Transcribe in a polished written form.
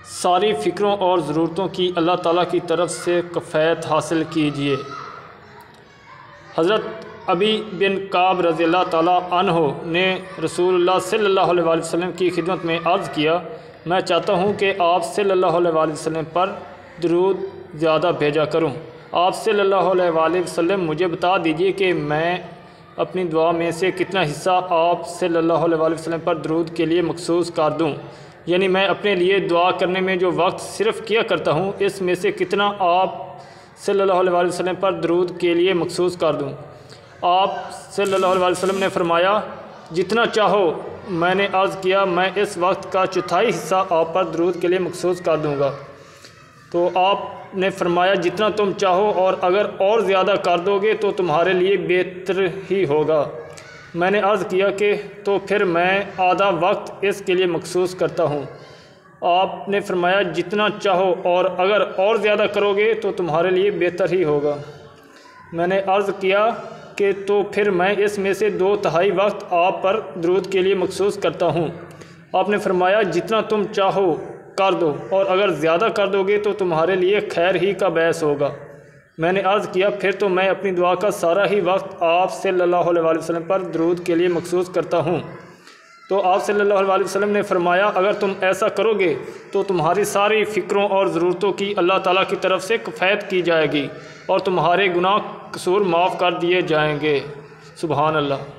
सारी फ़िक्रों और ज़रूरतों की अल्लाह ताला की तरफ से कफ़ायत हासिल कीजिए। हज़रत अबी बिन काब रज़ियल्लाहु ताला अन्हो ने रसूलुल्लाह सल्लल्लाहु अलैहि वसल्लम की खिदमत में अर्ज़ किया, मैं चाहता हूँ कि आप सल्लल्लाहु अलैहि वसल्लम पर दरूद ज़्यादा भेजा करूँ। आप सल्लल्लाहु अलैहि वसल्लम मुझे बता दीजिए कि मैं अपनी दुआ में से कितना हिस्सा आप सल्लल्लाहु अलैहि वसल्लम पर दरूद के लिए मखसूस कर दूँ, यानी मैं अपने लिए दुआ करने में जो वक्त सिर्फ़ किया करता हूँ इसमें से कितना आप सल्लल्लाहु अलैहि वसल्लम पर दरूद के लिए मखसूस कर दूँ। आप सल्लल्लाहु अलैहि वसल्लम ने फरमाया, जितना चाहो। मैंने अर्ज़ किया, मैं इस वक्त का चौथाई हिस्सा आप पर दरूद के लिए मखसूस कर दूँगा। तो आपने फरमाया, जितना तुम चाहो, और अगर और ज़्यादा कर दोगे तो तुम्हारे लिए बेहतर ही होगा। मैंने अर्ज़ किया कि तो फिर मैं आधा वक्त इसके लिए मखसूस करता हूँ। आपने फरमाया, जितना चाहो, और अगर और ज़्यादा करोगे तो तुम्हारे लिए बेहतर ही होगा। मैंने अर्ज़ किया कि तो फिर मैं इसमें से 2/3 वक्त आप पर दरूद के लिए मखसूस करता हूँ। आपने फरमाया, जितना तुम चाहो कर दो, और अगर ज़्यादा कर दोगे तो तुम्हारे लिए खैर ही का बहस होगा। मैंने अर्ज़ किया, फिर तो मैं अपनी दुआ का सारा ही वक्त आप सल्लल्लाहु अलैहि वसल्लम पर दरूद के लिए मखसूस करता हूँ। तो आप सल्लल्लाहु अलैहि वसल्लम ने फरमाया, अगर तुम ऐसा करोगे तो तुम्हारी सारी फ़िक्रों और ज़रूरतों की अल्लाह ताला की तरफ से कफ़ायत की जाएगी और तुम्हारे गुनाह कसूर माफ़ कर दिए जाएंगे। सुभान अल्लाह।